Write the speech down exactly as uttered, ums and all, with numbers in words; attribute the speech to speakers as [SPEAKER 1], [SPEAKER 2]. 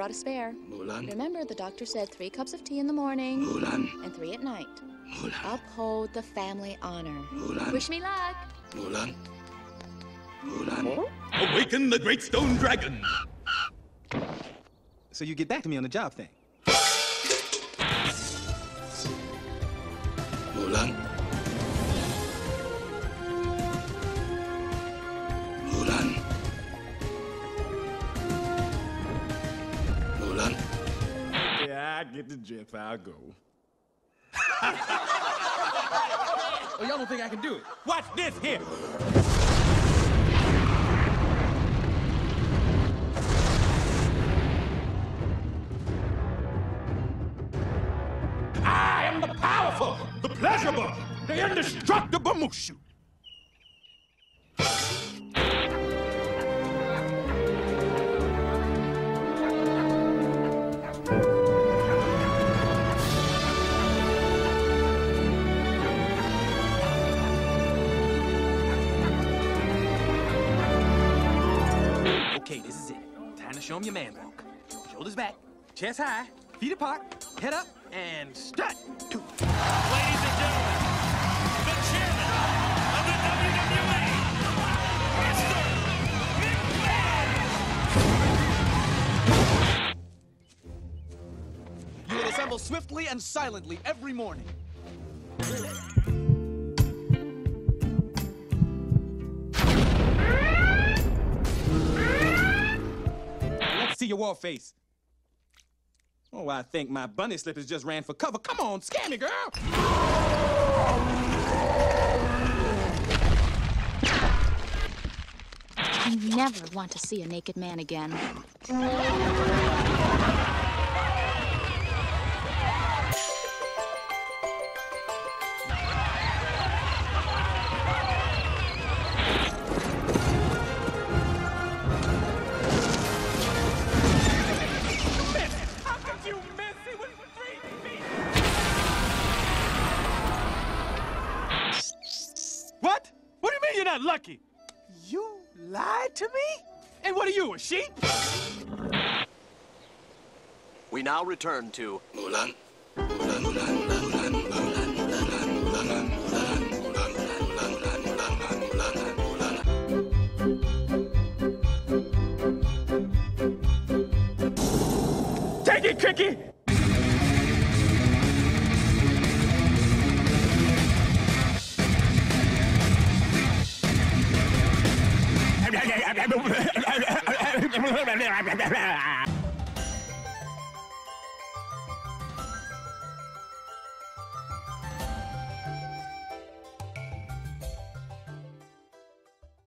[SPEAKER 1] brought a spare.
[SPEAKER 2] Mulan.
[SPEAKER 1] Remember, the doctor said three cups of tea in the morning.
[SPEAKER 2] Mulan.
[SPEAKER 1] And three at night.
[SPEAKER 2] Mulan.
[SPEAKER 1] Uphold the family honor.
[SPEAKER 2] Mulan.
[SPEAKER 1] Wish me luck.
[SPEAKER 2] Mulan. Mulan.
[SPEAKER 3] Awaken the great stone dragon.
[SPEAKER 4] So you get back to me on the job thing.
[SPEAKER 2] Mulan. Mulan. Mulan.
[SPEAKER 3] Yeah, I get the drift. I'll go.
[SPEAKER 4] Oh, y'all don't think I can do it?
[SPEAKER 3] Watch this here. I am the powerful, the pleasurable, the indestructible Mushu.
[SPEAKER 4] Okay, this is it. Time to show him your man walk. Shoulders back, chest high, feet apart, head up, and strut. Two.
[SPEAKER 5] Ladies and gentlemen, the chairman of the W W E, Mister McMahon!
[SPEAKER 6] You will assemble swiftly and silently every morning.
[SPEAKER 4] Let's see your war face. Oh, I think my bunny slippers just ran for cover. Come on, scare me, girl.
[SPEAKER 1] I never want to see a naked man again.
[SPEAKER 4] What? What do you mean you're not lucky?
[SPEAKER 6] You lied to me?
[SPEAKER 4] And what are you, a sheep?
[SPEAKER 7] We now return to
[SPEAKER 2] Mulan. Mulan. Mulan. Mulan. Mulan. Mulan. Mulan. Mulan.
[SPEAKER 3] Take it, Cricky!